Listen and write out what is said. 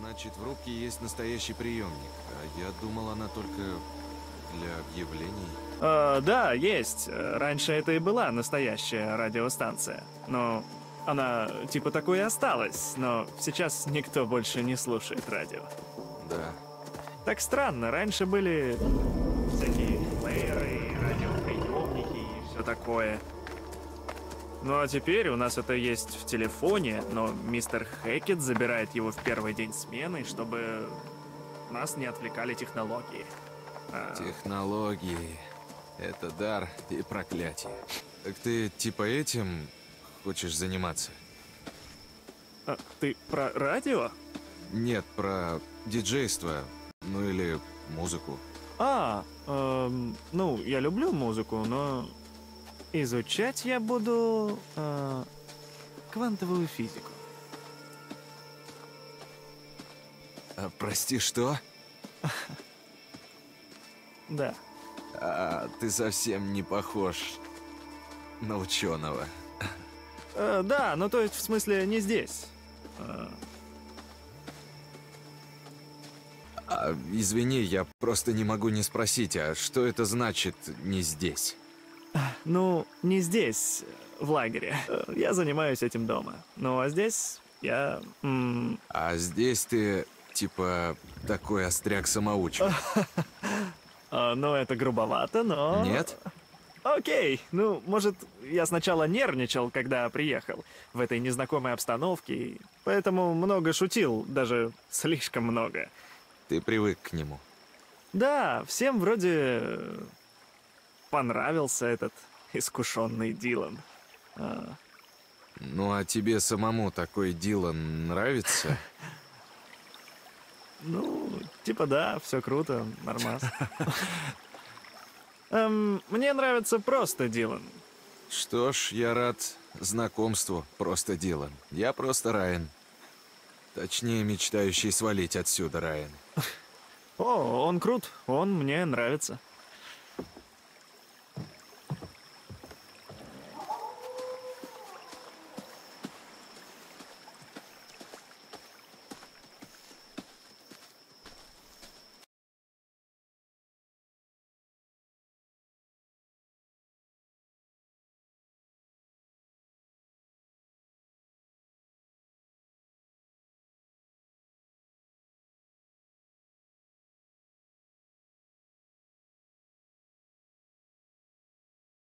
Значит, в рубке есть настоящий приемник. А я думал, она только для объявлений. Да, есть. Раньше это и была настоящая радиостанция. Но она типа такой и осталась, но сейчас никто больше не слушает радио. Да. Так странно, раньше были всякие плееры, радиоприемники и все такое. Ну а теперь у нас это есть в телефоне, но мистер Хэкет забирает его в первый день смены, чтобы нас не отвлекали технологии. Технологии. Это дар и проклятие. Так ты типа этим хочешь заниматься? Ты про радио? Нет, про диджейство. Ну или музыку. Ну, я люблю музыку, но изучать я буду квантовую физику. Прости, что? Да. Ты совсем не похож на ученого. Да, ну то есть в смысле не здесь. Извини, я просто не могу не спросить, а что это значит «не здесь»? Ну, не здесь, в лагере. Я занимаюсь этим дома. Ну, а здесь я... А здесь ты, типа, такой остряк-самоучка. Ну, это грубовато, но... Нет? Окей, ну, может, я сначала нервничал, когда приехал в этой незнакомой обстановке, поэтому много шутил, даже слишком много. Ты привык к нему. Да, всем вроде понравился этот искушенный Дилан. Ну, а тебе самому такой Дилан нравится? Ну, типа да, все круто, нормас. Мне нравится просто Дилан. Что ж, я рад знакомству, просто Дилан. Я просто Райан. Точнее, мечтающий свалить отсюда Райан. О, он крут, он мне нравится.